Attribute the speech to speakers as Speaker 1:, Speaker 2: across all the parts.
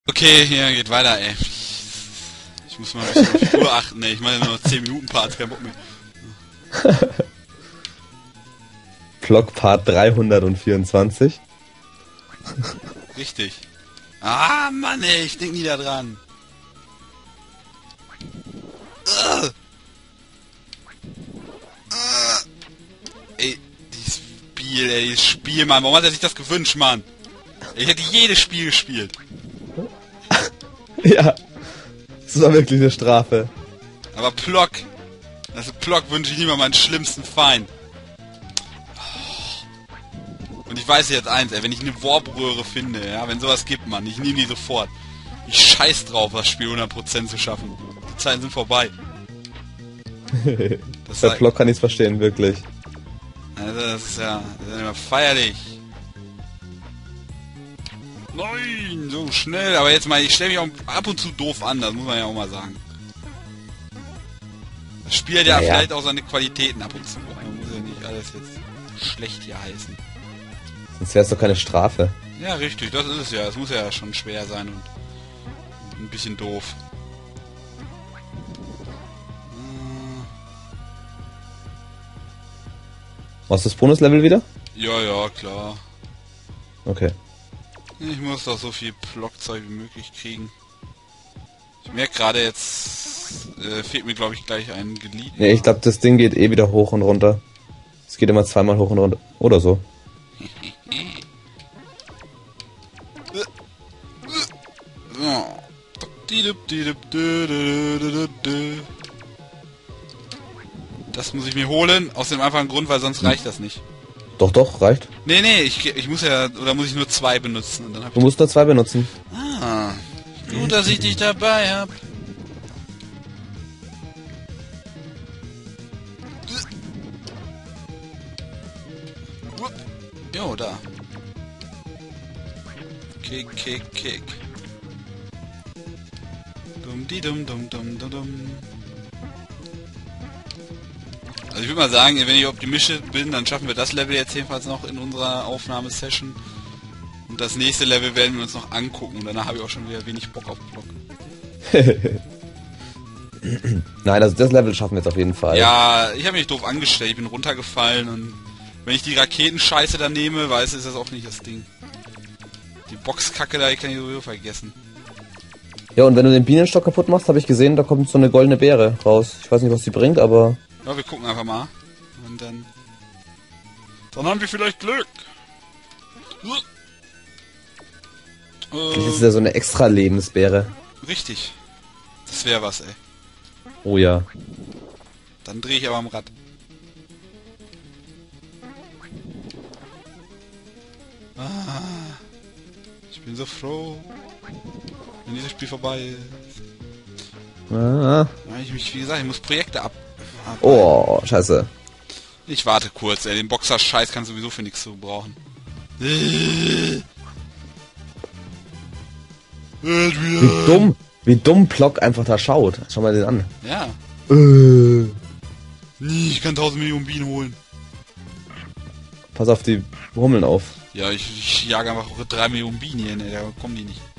Speaker 1: Okay, hier geht weiter, ey. Ich muss mal ein bisschen auf die Uhr achten, ey. Ich meine nur noch 10 Minuten Parts, kein Bock mehr.
Speaker 2: Vlog Part 324.
Speaker 1: Richtig. Ah, Mann, ey, ich denk nie da dran. Ey, dieses Spiel, Mann. Warum hat er sich das gewünscht, Mann? Ich hätte jedes Spiel gespielt.
Speaker 2: Ja, das war wirklich eine Strafe.
Speaker 1: Aber Plock. Also Plock wünsche ich lieber meinen schlimmsten Feind. Und ich weiß jetzt eins, ey, wenn ich eine Warp-Röhre finde, ja, wenn sowas gibt, Mann, ich nehme die sofort. Ich scheiß drauf, das Spiel 100% zu schaffen. Die Zeiten sind vorbei.
Speaker 2: Der Vlog kann ich's verstehen, wirklich.
Speaker 1: Also das ist ja immer feierlich. Nein, so schnell, aber jetzt mal, ich stelle mich auch ab und zu doof an, das muss man ja auch mal sagen. Das Spiel hat ja vielleicht auch seine Qualitäten ab und zu. Man muss ja nicht alles jetzt schlecht hier heißen.
Speaker 2: Sonst wär's doch keine Strafe.
Speaker 1: Ja, richtig, das ist es ja. Es muss ja schon schwer sein und ein bisschen doof.
Speaker 2: Machst du das Bonuslevel wieder?
Speaker 1: Ja, ja, klar.
Speaker 2: Okay.
Speaker 1: Ich muss doch so viel Blockzeug wie möglich kriegen. Ich merke gerade jetzt, fehlt mir glaube ich gleich ein Glied.
Speaker 2: Nee, ich glaube das Ding geht eh wieder hoch und runter. Es geht immer zweimal hoch und runter. Oder so. Das muss ich mir holen, aus dem einfachen Grund, weil sonst reicht das nicht. Doch, reicht.
Speaker 1: Nee, ich muss ja, oder muss ich nur 2 benutzen und dann hab
Speaker 2: Du musst nur 2 benutzen.
Speaker 1: Ah, gut, dass ich dich dabei hab. Jo, da. Kick. Dum. Also ich würde mal sagen, wenn ich optimistisch bin, dann schaffen wir das Level jetzt jedenfalls noch in unserer Aufnahmesession. Und das nächste Level werden wir uns noch angucken. Und danach habe ich auch schon wieder wenig Bock auf Block.
Speaker 2: Nein, also das Level schaffen wir jetzt auf jeden Fall.
Speaker 1: Ja, ich habe mich doof angestellt. Ich bin runtergefallen und wenn ich die Raketenscheiße da nehme, weiß ist das auch nicht das Ding. Die Boxkacke da, die kann ich sowieso vergessen.
Speaker 2: Ja, und wenn du den Bienenstock kaputt machst, habe ich gesehen, da kommt so eine goldene Beere raus. Ich weiß nicht, was die bringt, aber...
Speaker 1: Ja, wir gucken einfach mal. Und dann haben wir vielleicht Glück.
Speaker 2: Das ist ja so eine extra Lebensbeere.
Speaker 1: Richtig. Das wäre was, ey.
Speaker 2: Oh ja.
Speaker 1: Dann drehe ich aber am Rad. Ich bin so froh, wenn dieses Spiel vorbei ist.
Speaker 2: Ah.
Speaker 1: Wie gesagt, ich muss Projekte ab.
Speaker 2: Oh, scheiße.
Speaker 1: Ich warte kurz, ey. Den Boxer-Scheiß kannst du sowieso für nichts zu brauchen.
Speaker 2: Wie dumm Plock einfach da schaut. Schau mal den an.
Speaker 1: Ja. Ich kann 1000 Millionen Bienen holen.
Speaker 2: Pass auf die Hummeln auf.
Speaker 1: Ja, ich jage einfach 3 Millionen Bienen hier, ne, da kommen die nicht.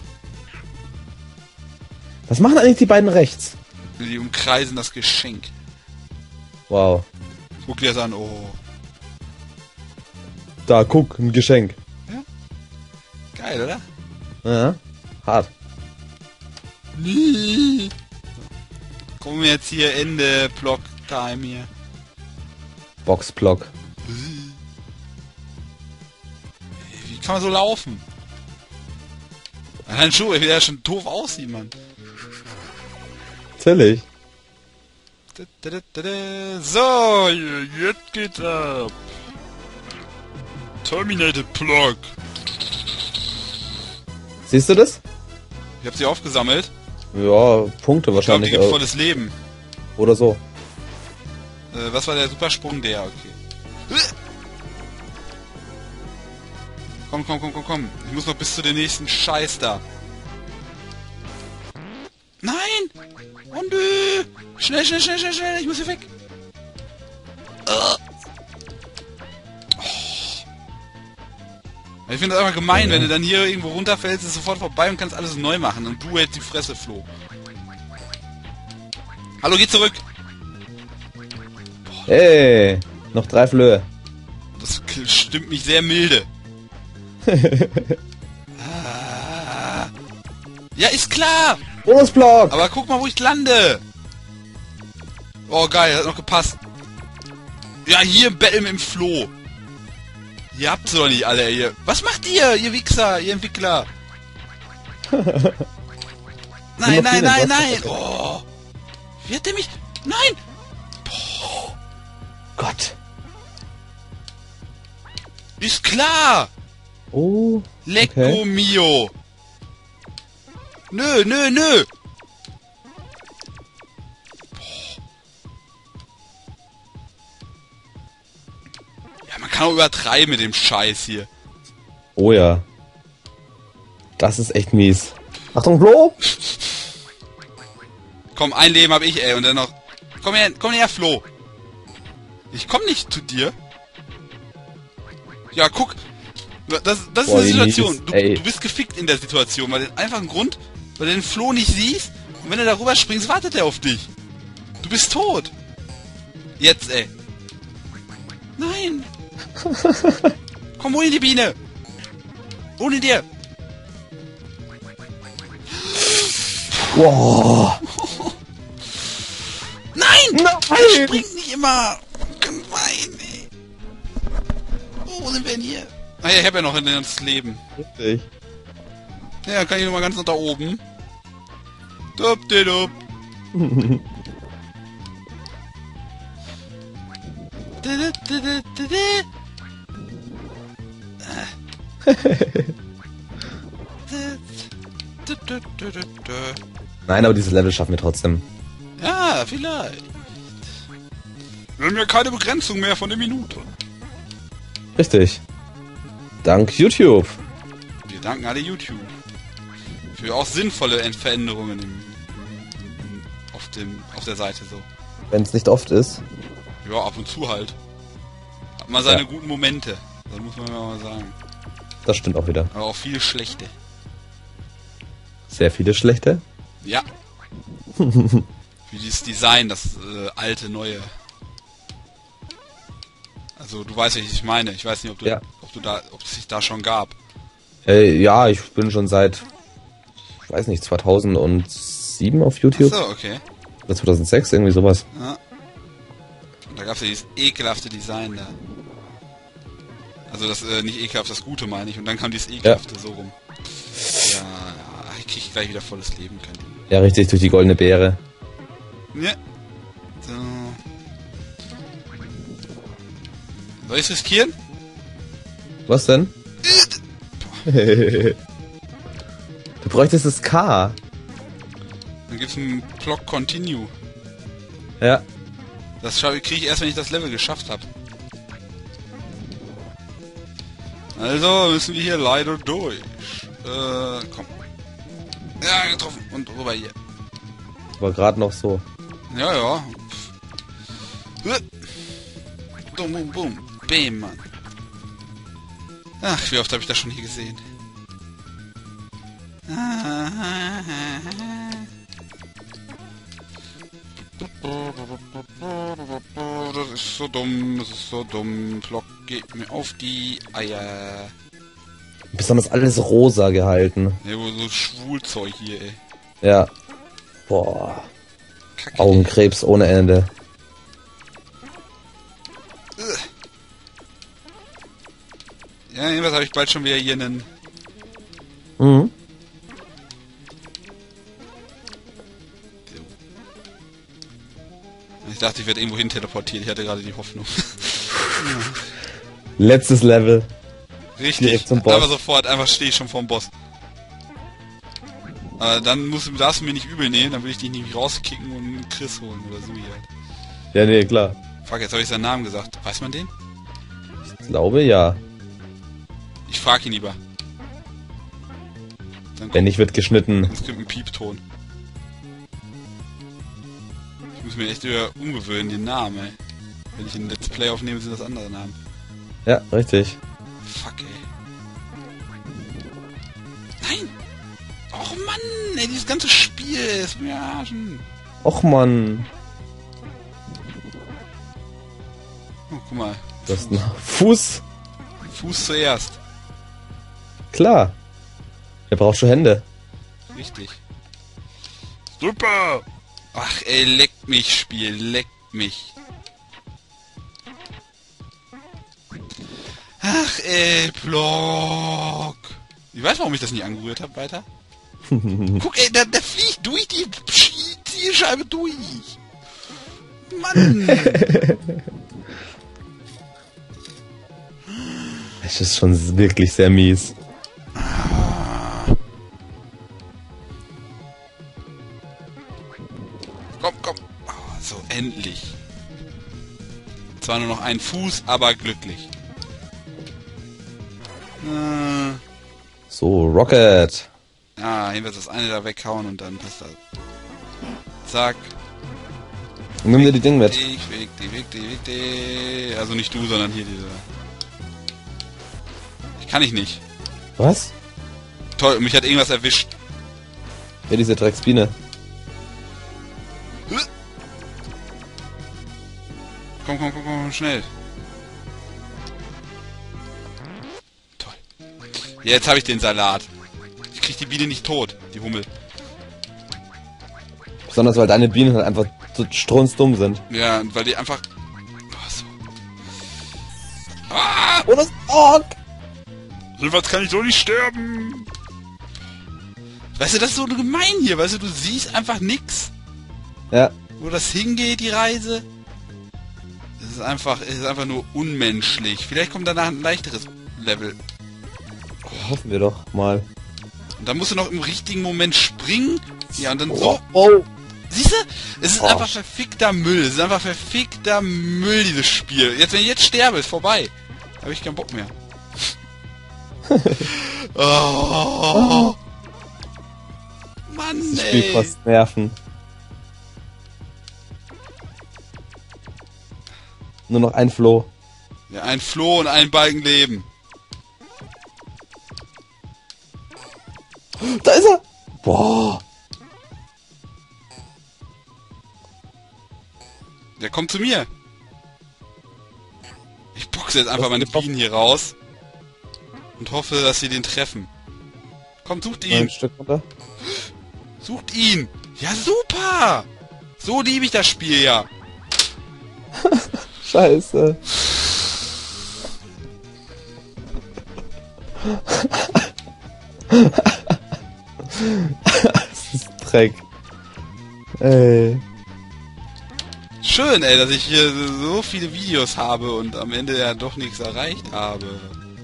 Speaker 2: Was machen eigentlich die beiden rechts?
Speaker 1: Die umkreisen das Geschenk.
Speaker 2: Wow.
Speaker 1: Guck dir das an, oh.
Speaker 2: Da, guck, ein Geschenk.
Speaker 1: Ja? Geil, oder?
Speaker 2: Ja, hart.
Speaker 1: Kommen wir jetzt hier Ende Block-Time hier.
Speaker 2: Box-Block.
Speaker 1: Wie kann man so laufen? Allein schon, wie der schon doof aussieht, Mann.
Speaker 2: Natürlich.
Speaker 1: So, jetzt geht's ab. Terminated Block.
Speaker 2: Siehst du das?
Speaker 1: Ich hab sie aufgesammelt.
Speaker 2: Ja, Punkte
Speaker 1: Ich glaube,
Speaker 2: wahrscheinlich.
Speaker 1: die gibt volles Leben.
Speaker 2: Oder so.
Speaker 1: Was war der Supersprung? Der, okay. Komm. Ich muss noch bis zu den nächsten Scheiß da. Nein! Oh nö! Schnell! Ich muss hier weg! Ich finde das einfach gemein, wenn du dann hier irgendwo runterfällst, ist sofort vorbei und kannst alles neu machen. Und du hältst die Fresse, Flo. Hallo, geh zurück!
Speaker 2: Hey, noch 3 Flöhe.
Speaker 1: Das stimmt mich sehr milde. Ja, ist klar!
Speaker 2: Bonusblock!
Speaker 1: Aber guck mal, wo ich lande! Oh, geil, hat noch gepasst. Ja, hier im Battle mit dem Flo. Ihr habt's doch nicht alle, ihr. Was macht ihr Wichser, ihr Entwickler? Nein, nein, nein, nein! Oh! Wie hat der mich... Nein!
Speaker 2: Boah. Gott.
Speaker 1: Ist klar!
Speaker 2: Oh.
Speaker 1: Lecco mio! Nö, nö, nö! Ja, man kann auch übertreiben mit dem Scheiß hier.
Speaker 2: Oh ja. Das ist echt mies. Achtung, Flo!
Speaker 1: Komm, ein Leben hab ich, ey, und dann noch... Komm her, Flo! Ich komm nicht zu dir. Ja, guck. Das ist eine Situation. Du bist gefickt in der Situation, weil den einfachen Grund, weil du den Flo nicht siehst, und wenn du darüber springst, wartet er auf dich. Du bist tot. Jetzt, ey. Nein. Komm, hol in die Biene. Ohne dir.
Speaker 2: Wow.
Speaker 1: Nein!
Speaker 2: Nein!
Speaker 1: Springt nicht immer! Gemein, ey! Wo sind wir denn hier? Ah ja, ich hab ja noch das Leben.
Speaker 2: Richtig.
Speaker 1: Ja, kann ich noch mal ganz nach da oben. Dup, de, dup.
Speaker 2: Nein, aber dieses Level schaffen wir trotzdem.
Speaker 1: Ja, vielleicht. Wir haben ja keine Begrenzung mehr von der Minute.
Speaker 2: Richtig. Dank YouTube.
Speaker 1: Wir danken alle YouTube. Für auch sinnvolle Veränderungen auf der Seite so.
Speaker 2: Wenn es nicht oft ist.
Speaker 1: Ja, ab und zu halt. Hat mal seine guten Momente. Das muss man mal sagen.
Speaker 2: Das stimmt auch wieder.
Speaker 1: Aber auch viele schlechte.
Speaker 2: Sehr viele schlechte.
Speaker 1: Ja. Wie dieses Design, das alte, neue. Also du weißt ja, was ich meine. Ich weiß nicht, ob es sich da schon gab.
Speaker 2: Ja, ich bin schon seit, ich weiß nicht, 2007 auf YouTube.
Speaker 1: Ach so, okay.
Speaker 2: Oder 2006, irgendwie sowas.
Speaker 1: Ja. Und da gab es ja dieses ekelhafte Design da. Also das, nicht ekelhaft, das Gute meine ich. Und dann kam dieses ekelhafte so rum. Ja, ich krieg gleich wieder volles Leben, kein Ding.
Speaker 2: Ja, richtig, durch die goldene Beere.
Speaker 1: Ja. So. Soll ich's riskieren?
Speaker 2: Was denn? Du bräuchtest das K.
Speaker 1: Dann gibt's einen Block Continue.
Speaker 2: Ja.
Speaker 1: Das kriege ich erst, wenn ich das Level geschafft habe. Also müssen wir hier leider durch. Komm. Ja, getroffen. Und rüber hier.
Speaker 2: War gerade noch so.
Speaker 1: Ja, ja. Bum, bum, bum. Bäm, Mann. Ach, wie oft habe ich das schon hier gesehen? Das ist so dumm, das ist so dumm. Block geht mir auf die Eier.
Speaker 2: Besonders alles rosa gehalten.
Speaker 1: Ja, wo so Schwulzeug hier, ey.
Speaker 2: Ja. Boah.
Speaker 1: Kacke,
Speaker 2: Augenkrebs ohne Ende.
Speaker 1: Ja, jedenfalls habe ich bald schon wieder hier einen...
Speaker 2: Mhm.
Speaker 1: Ich dachte, ich werde irgendwo hin teleportiert. Ich hatte gerade die Hoffnung.
Speaker 2: Letztes Level.
Speaker 1: Richtig.
Speaker 2: Direkt zum Boss.
Speaker 1: Aber sofort, einfach stehe ich schon vorm Boss. Aber dann darfst du mir nicht übel nehmen, dann will ich dich nicht rauskicken und einen Chris holen oder so hier halt.
Speaker 2: Ja, nee, klar.
Speaker 1: Fuck, jetzt habe ich seinen Namen gesagt. Weiß man den?
Speaker 2: Ich glaube, ja.
Speaker 1: Ich frage ihn lieber. Dann
Speaker 2: Wenn nicht, wird geschnitten.
Speaker 1: Es gibt einen Piepton. Ich muss mir echt wieder umgewöhnen, den Namen, ey. Wenn ich ein Let's Play aufnehme, sind das andere Namen.
Speaker 2: Ja, richtig.
Speaker 1: Fuck, ey. Nein! Och Mann, ey, dieses ganze Spiel ist mir Arschen.
Speaker 2: Och Mann.
Speaker 1: Oh, guck mal.
Speaker 2: Du hast einen Fuß.
Speaker 1: Fuß zuerst.
Speaker 2: Klar. Der braucht schon Hände.
Speaker 1: Richtig. Super! Ach ey, leckt mich, Spiel, leckt mich. Ach ey, Block. Ich weiß, warum ich das nicht angerührt habe, weiter. Guck ey, der fliegt durch die Zielscheibe durch. Mann!
Speaker 2: Es ist schon wirklich sehr mies.
Speaker 1: Komm, komm. Oh, so, endlich. Zwar nur noch ein Fuß, aber glücklich.
Speaker 2: So, Rocket.
Speaker 1: Ja, jedenfalls das eine da weghauen und dann passt das. Zack.
Speaker 2: Nimm dir die Dinge mit.
Speaker 1: Weg die. Also nicht du, sondern hier diese. Kann ich nicht.
Speaker 2: Was?
Speaker 1: Toll, mich hat irgendwas erwischt.
Speaker 2: Ja, diese Drecksbiene.
Speaker 1: Komm, schnell. Toll. Jetzt habe ich den Salat. Ich krieg die Biene nicht tot, die Hummel.
Speaker 2: Besonders weil deine Bienen halt einfach so strunzdumm sind.
Speaker 1: Ja, weil die einfach... Oh, so. Ah!
Speaker 2: Oh, das Ork!
Speaker 1: Jedenfalls kann ich so nicht sterben. Weißt du, das ist so gemein hier, weißt du siehst einfach nix.
Speaker 2: Ja.
Speaker 1: Wo das hingeht, die Reise. Es ist einfach nur unmenschlich. Vielleicht kommt danach ein leichteres Level.
Speaker 2: Hoffen wir doch mal.
Speaker 1: Und dann musst du noch im richtigen Moment springen. Ja, und dann
Speaker 2: Oh.
Speaker 1: so...
Speaker 2: Oh.
Speaker 1: Siehst du? Es ist einfach verfickter Müll. Es ist einfach verfickter Müll, dieses Spiel. Jetzt, wenn ich jetzt sterbe, ist vorbei. Da habe ich keinen Bock mehr. Oh. Mann,
Speaker 2: Das
Speaker 1: ey.
Speaker 2: Spiel kostet Nerven. Nur noch ein Floh.
Speaker 1: Ja, ein Floh und ein Balken Leben.
Speaker 2: Da ist er! Boah!
Speaker 1: Der kommt zu mir. Ich boxe jetzt einfach meine Bienen hier raus. Und hoffe, dass sie den treffen. Kommt, sucht ihn.
Speaker 2: Ein Stück runter.
Speaker 1: Sucht ihn. Ja, super. So liebe ich das Spiel, ja.
Speaker 2: Scheiße. Das ist Dreck. Ey.
Speaker 1: Schön, ey, dass ich hier so viele Videos habe und am Ende ja doch nichts erreicht habe.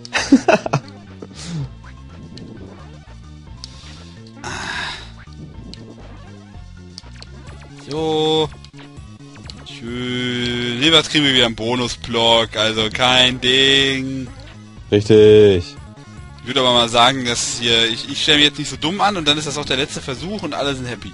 Speaker 1: So. Schön. Jeweils kriegen wir wieder einen Bonusblock, also kein Ding.
Speaker 2: Richtig.
Speaker 1: Ich würde aber mal sagen, dass hier, ich stelle mich jetzt nicht so dumm an und dann ist das auch der letzte Versuch und alle sind happy.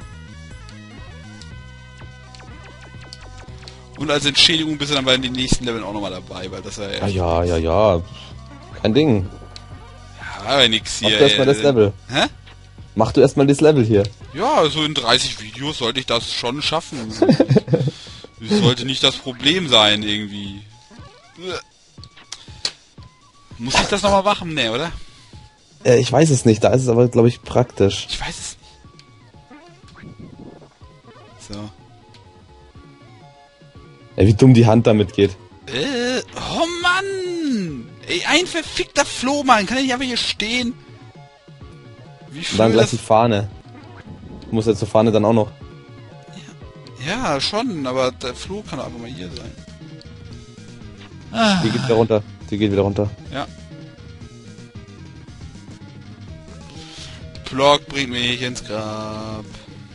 Speaker 1: Und als Entschädigung bist du dann bei den nächsten Leveln auch nochmal dabei, weil das
Speaker 2: Ja. Kein Ding.
Speaker 1: Ja, war ja nix hier.
Speaker 2: Mach du erstmal das Level.
Speaker 1: Hä?
Speaker 2: Mach du erstmal das Level hier.
Speaker 1: Ja, also in 30 Videos sollte ich das schon schaffen. Das sollte nicht das Problem sein, irgendwie. Muss ich das nochmal machen? Ne, oder?
Speaker 2: Ich weiß es nicht, da ist es aber, glaube ich, praktisch.
Speaker 1: Ich weiß es nicht. So.
Speaker 2: Ey, wie dumm die Hand damit geht.
Speaker 1: Oh Mann! Ey, ein verfickter Flohmann, kann er nicht einfach hier stehen? Wie
Speaker 2: Und dann
Speaker 1: früh
Speaker 2: gleich die Fahne. Du musst ja zur Fahne dann auch noch.
Speaker 1: Ja, schon, aber der Floh kann doch einfach mal hier sein.
Speaker 2: Die geht wieder runter. Die geht wieder runter.
Speaker 1: Ja. Block bringt mich ins Grab.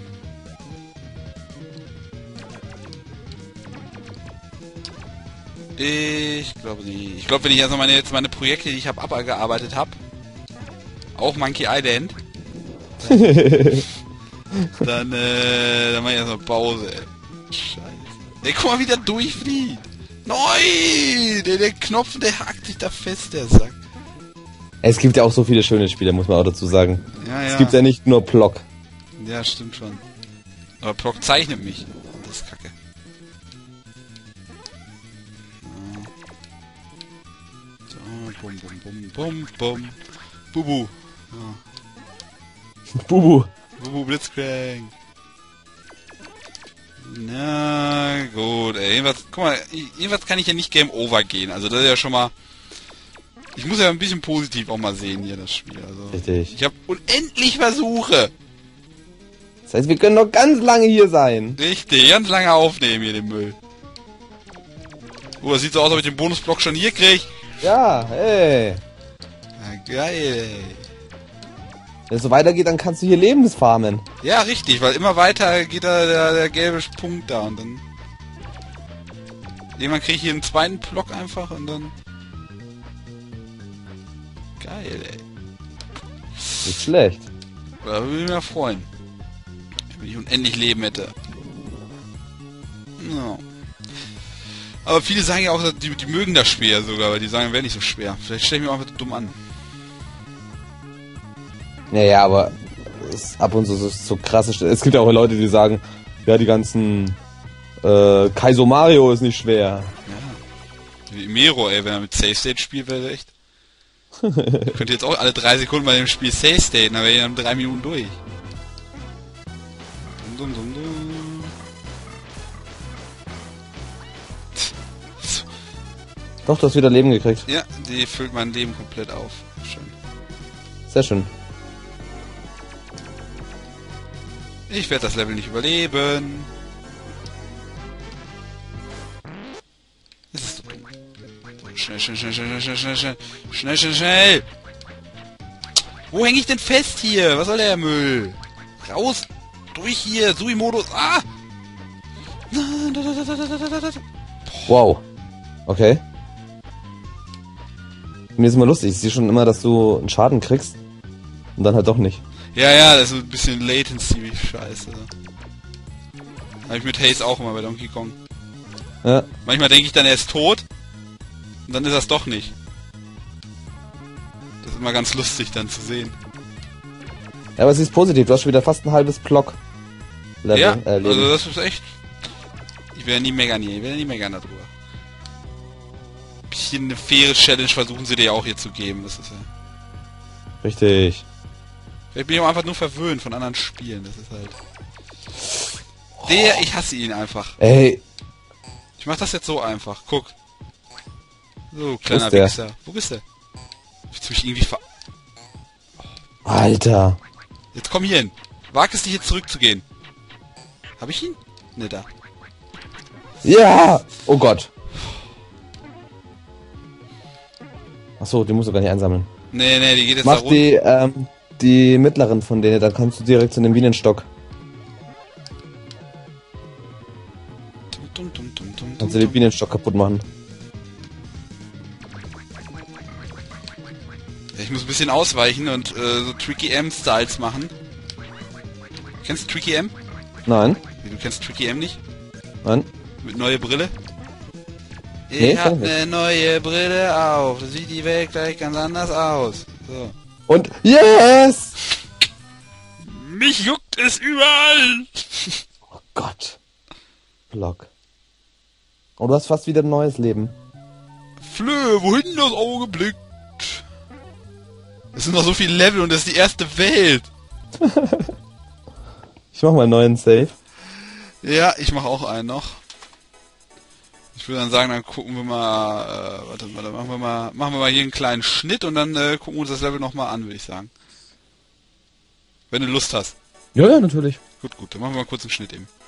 Speaker 1: Ich glaube nicht. Ich glaube, wenn ich jetzt noch meine Projekte, die ich habe, abgearbeitet habe, auch Monkey Island, dann mache ich erstmal Pause, ey. Scheiße. Ey, guck mal, wie der durchfliegt. Nein! Der Knopf, der hakt sich da fest, der Sack.
Speaker 2: Es gibt ja auch so viele schöne Spiele, muss man auch dazu sagen.
Speaker 1: Ja, ja.
Speaker 2: Es gibt ja nicht nur Plock.
Speaker 1: Ja, stimmt schon. Aber Plock zeichnet mich. Das ist kacke. So, bum, bum, bum, bum, bum. Bubu. Ja.
Speaker 2: Bubu.
Speaker 1: Bubu Blitzcrank. Na gut, ey. Jedenfalls, guck mal, jedenfalls kann ich ja nicht Game Over gehen. Also das ist ja schon mal... Ich muss ja ein bisschen positiv auch mal sehen hier, das Spiel. Also,
Speaker 2: richtig.
Speaker 1: Ich habe unendlich Versuche.
Speaker 2: Das heißt, wir können noch ganz lange hier sein.
Speaker 1: Richtig, ganz lange aufnehmen hier den Müll. Oh, das sieht so aus, als ob ich den Bonusblock schon hier krieg.
Speaker 2: Ja, hey.
Speaker 1: Ja, geil, ey.
Speaker 2: Wenn es so weitergeht, dann kannst du hier Lebensfarmen.
Speaker 1: Ja, richtig, weil immer weiter geht da der gelbe Punkt da und dann... Irgendwann kriege ich hier einen zweiten Block einfach und dann... Geil, ey.
Speaker 2: Nicht schlecht.
Speaker 1: Da würde ich mich freuen. Wenn ich unendlich Leben hätte. No. Aber viele sagen ja auch, die mögen das schwer sogar, weil die sagen, wäre nicht so schwer. Vielleicht stelle ich mich auch einfach dumm an.
Speaker 2: Naja, aber es ab und zu so krasse Es gibt ja auch Leute, die sagen, ja, die ganzen Kaizo Mario ist nicht schwer.
Speaker 1: Ja. Wie Mero, ey, wenn er mit Safe State spielt, wäre echt. Könnte jetzt auch alle 3 Sekunden bei dem Spiel Safe State, dann wäre ich in 3 Minuten durch. Dum, dum, dum.
Speaker 2: Doch, du hast wieder Leben gekriegt.
Speaker 1: Ja, die füllt mein Leben komplett auf. Schön.
Speaker 2: Sehr schön.
Speaker 1: Ich werde das Level nicht überleben. Das ist so dumm. Schnell, schnell, schnell, schnell, schnell, schnell, schnell, schnell, schnell, schnell. Wo hänge ich denn fest hier? Was soll der Müll? Raus! Durch hier! Sui-Modus! Ah!
Speaker 2: Wow. Okay. Mir ist immer lustig. Ich sehe schon immer, dass du einen Schaden kriegst. Und dann halt doch nicht.
Speaker 1: Ja, ja, das ist ein bisschen Latency, wie scheiße. Habe ich mit Haze auch immer bei Donkey Kong.
Speaker 2: Ja.
Speaker 1: Manchmal denke ich dann, er ist tot. Und dann ist er es doch nicht. Das ist immer ganz lustig dann zu sehen.
Speaker 2: Ja, aber es ist positiv. Du hast schon wieder fast ein halbes Block. Level,
Speaker 1: ja,
Speaker 2: Leben.
Speaker 1: also das ist echt... Ich werde nie meckern hier. Ich werde nie meckern darüber. Bisschen eine faire Challenge versuchen sie dir ja auch hier zu geben. Das ist ja...
Speaker 2: Richtig.
Speaker 1: Vielleicht bin ich auch einfach nur verwöhnt von anderen Spielen. Das ist halt... Ich hasse ihn einfach.
Speaker 2: Ey.
Speaker 1: Ich mach das jetzt so einfach. Guck. So, kleiner Wichser. Wo bist du? Willst du mich irgendwie
Speaker 2: Alter.
Speaker 1: Jetzt komm hier hin. Wag es dich jetzt zurückzugehen. Hab ich ihn? Ne, da.
Speaker 2: Ja! Oh Gott. Achso, die musst du gar nicht einsammeln.
Speaker 1: Nee, die geht jetzt
Speaker 2: Mach
Speaker 1: da runter.
Speaker 2: Die mittleren von denen, dann kannst du direkt zu dem Bienenstock. Kannst du den Bienenstock kaputt machen.
Speaker 1: Ich muss ein bisschen ausweichen und so Tricky M-Styles machen. Kennst du Tricky M?
Speaker 2: Nein.
Speaker 1: Du kennst Tricky M nicht?
Speaker 2: Nein.
Speaker 1: Mit neue Brille?
Speaker 2: Nee,
Speaker 1: ich hab eine neue Brille auf. Da sieht die Welt gleich ganz anders aus. So.
Speaker 2: Und yes!
Speaker 1: Mich juckt es überall!
Speaker 2: Oh Gott. Block. Oh, du hast fast wieder ein neues Leben.
Speaker 1: Flö, wohin das Auge blickt? Es sind noch so viele Level und das ist die erste Welt.
Speaker 2: Ich mach mal einen neuen Save.
Speaker 1: Ja, ich mach auch einen noch. Ich würde dann sagen, dann gucken wir mal, warte, machen wir mal hier einen kleinen Schnitt und dann gucken wir uns das Level nochmal an, würde ich sagen. Wenn du Lust hast.
Speaker 2: Ja, natürlich.
Speaker 1: Gut, dann machen wir mal kurz einen Schnitt eben.